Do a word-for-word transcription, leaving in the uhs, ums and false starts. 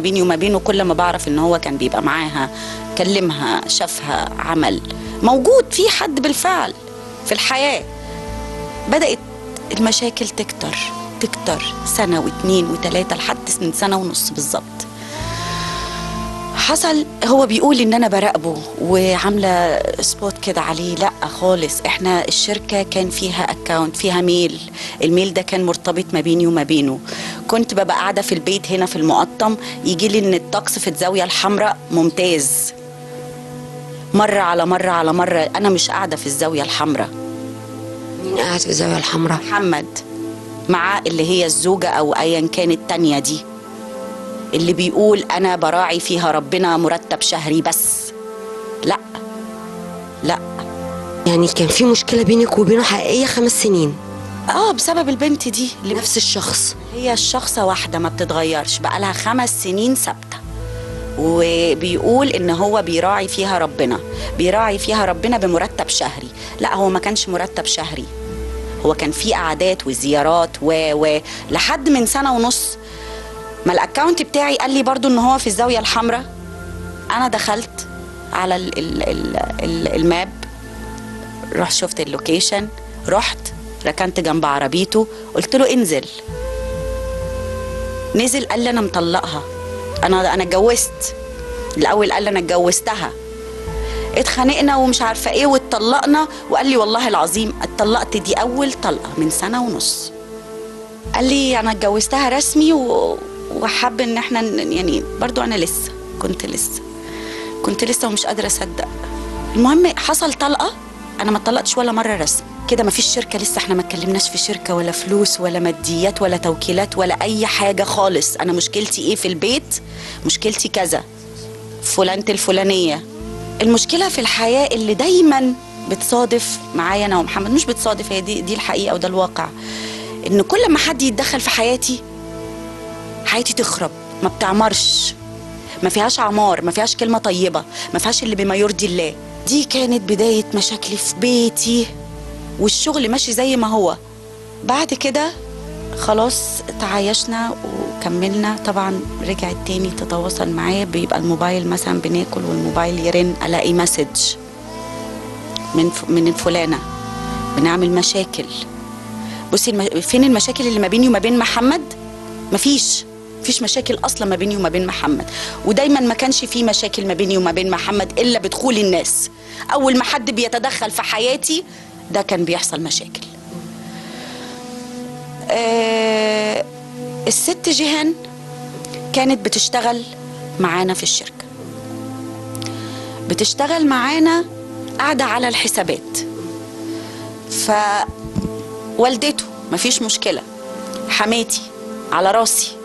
بيني وما بينه كل ما بعرف ان هو كان بيبقى معاها، كلمها، شافها، عمل، موجود في حد بالفعل في الحياة. بدأت المشاكل تكتر تكتر سنة واثنين وثلاثة لحد من سنة ونص بالظبط. حصل هو بيقول ان انا براقبه وعامله سبوت كده عليه. لا خالص، احنا الشركه كان فيها اكاونت، فيها ميل، الميل ده كان مرتبط ما بيني وما بينه. كنت ببقى قاعده في البيت هنا في المقطم، يجي لي ان الطقس في الزاويه الحمراء ممتاز، مره على مره على مره انا مش قاعده في الزاويه الحمراء. مين قاعد في الزاويه الحمراء؟ محمد، مع اللي هي الزوجه او ايا كانت التانيه دي، اللي بيقول أنا براعي فيها ربنا مرتب شهري بس. لا لا، يعني كان في مشكلة بينك وبينه حقيقية خمس سنين؟ اه بسبب البنت دي. نفس الشخص؟ هي الشخصة واحدة ما بتتغيرش، بقى لها خمس سنين ثابتة، وبيقول ان هو بيراعي فيها ربنا، بيراعي فيها ربنا بمرتب شهري. لا هو ما كانش مرتب شهري، هو كان في قعدات وزيارات و و لحد من سنة ونص ما الاكونت بتاعي قال لي برضو ان هو في الزاويه الحمراء. انا دخلت على ال ال ال ال الماب، رحت شفت اللوكيشن، رحت ركنت جنب عربيته، قلت له انزل. نزل قال لي انا مطلقها، انا انا اتجوزت. الاول قال لي انا اتجوزتها، اتخانقنا ومش عارفه ايه واتطلقنا، وقال لي والله العظيم اتطلقت دي اول طلقه من سنه ونص. قال لي انا اتجوزتها رسمي و وحب ان احنا يعني برضو انا لسه كنت لسه كنت لسه ومش قادره اصدق. المهم حصل طلقه، انا ما اتطلقتش ولا مره رسمي كده، ما فيش شركه لسه، احنا ما اتكلمناش في شركه ولا فلوس ولا ماديات ولا توكيلات ولا اي حاجه خالص. انا مشكلتي ايه في البيت؟ مشكلتي كذا، فلانه الفلانيه. المشكله في الحياه اللي دايما بتصادف معايا انا ومحمد، مش بتصادف، هي دي دي الحقيقه وده الواقع، ان كل ما حد يتدخل في حياتي حياتي تخرب، ما بتعمرش، ما فيهاش عمار، ما فيهاش كلمة طيبة، ما فيهاش اللي بما يرضي الله. دي كانت بداية مشاكلي في بيتي، والشغل ماشي زي ما هو. بعد كده خلاص تعايشنا وكملنا. طبعا رجعت تاني تتواصل معايا، بيبقى الموبايل مثلا بناكل والموبايل يرن، الاقي مسج من من الفلانة، بنعمل مشاكل. بصي الم... فين المشاكل اللي ما بيني وما بين محمد؟ مفيش مفيش مشاكل اصلا ما بيني وما بين محمد، ودايما ما كانش في مشاكل ما بيني وما بين محمد الا بدخول الناس. اول ما حد بيتدخل في حياتي ده كان بيحصل مشاكل. آه الست جيهان كانت بتشتغل معانا في الشركة، بتشتغل معانا قاعدة على الحسابات، فوالدته مفيش مشكلة، حماتي على راسي،